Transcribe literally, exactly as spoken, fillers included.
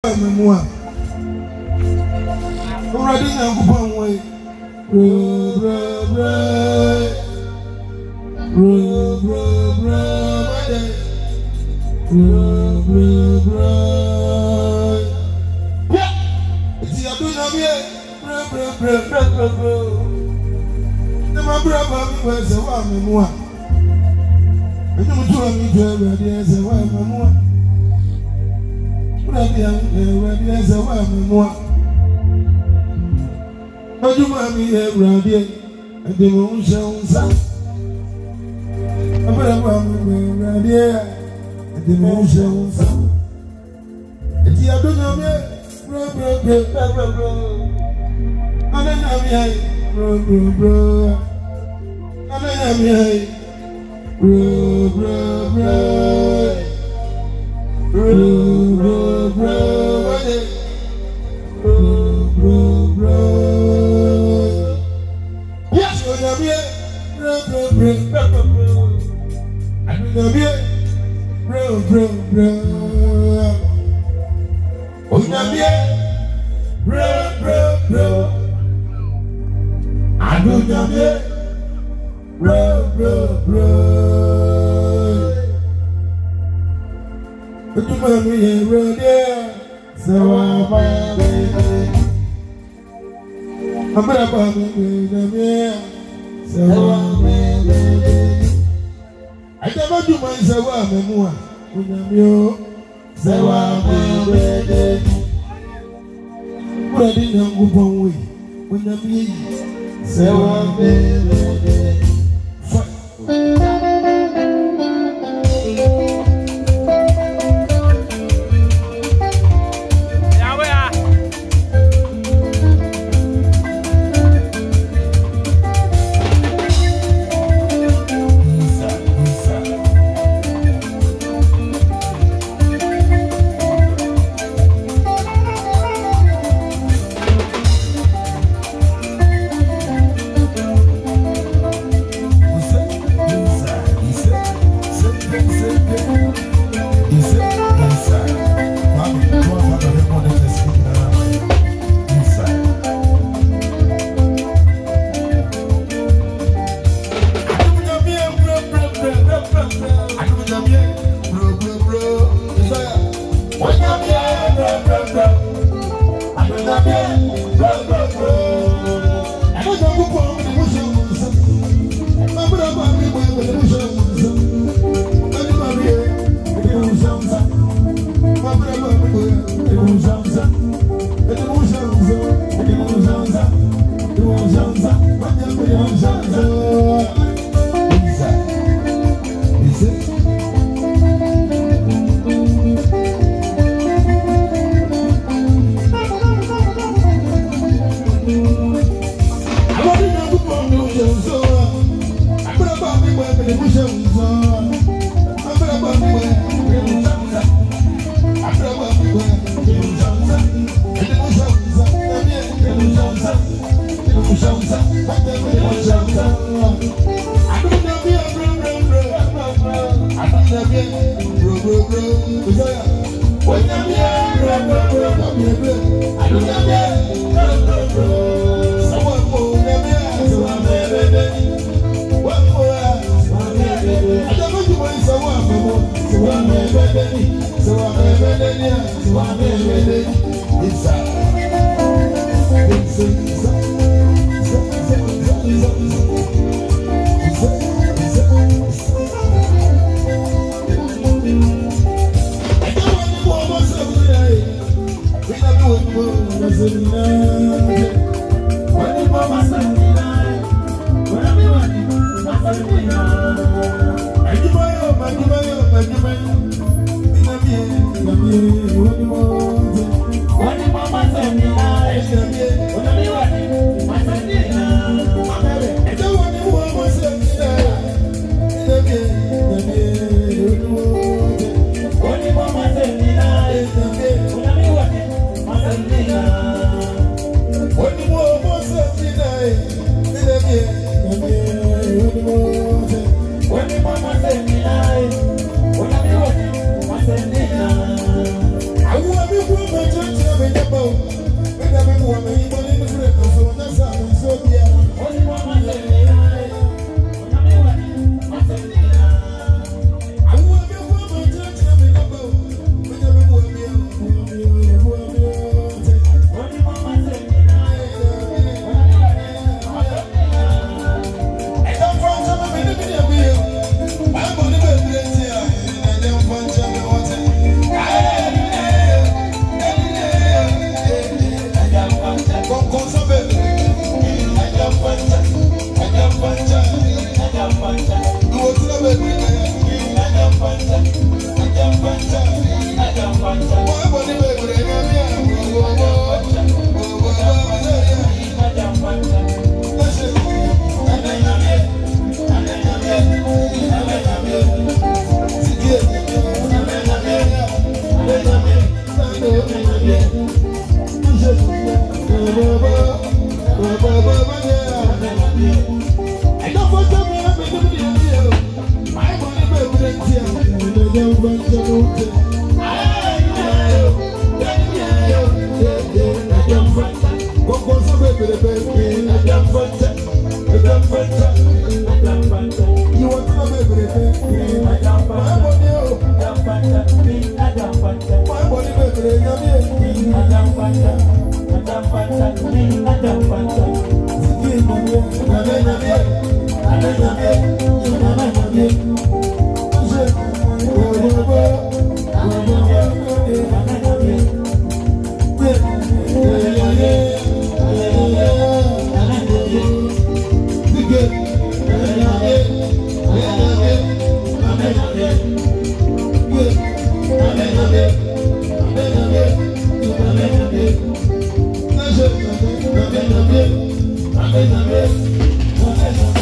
Memoir. Already now, go one way. Bro, bro, bro. Bro, bro, bro. Bro, bro, bro. Yeah. It's your do now, yeah. Bro, bro, bro, bro, bro, bro. The my brother was a one memoir. I don't want me to have ideas and one memoir. Ready as a woman more. But you want me around here and the moon shines out. I'm around here and the moon shines out. It's your don't know, bro, bro, bro, bro, bro. I don't know me, bro, bro, bro. I don't know me, bro, bro, bro. Bro, bro, bro, bro, bro, bro. Yes, we're gonna be bro, bro, bro, bro, bro. I'm gonna be bro, bro, bro. We're gonna be bro, bro, bro. I'm gonna be bro, bro, bro. You want me here, there, so I'm I'm gonna buy me here, so I'm I never do my so I'm more. You so I'm ready now, go one way. When I'm here, so I'm What Amen.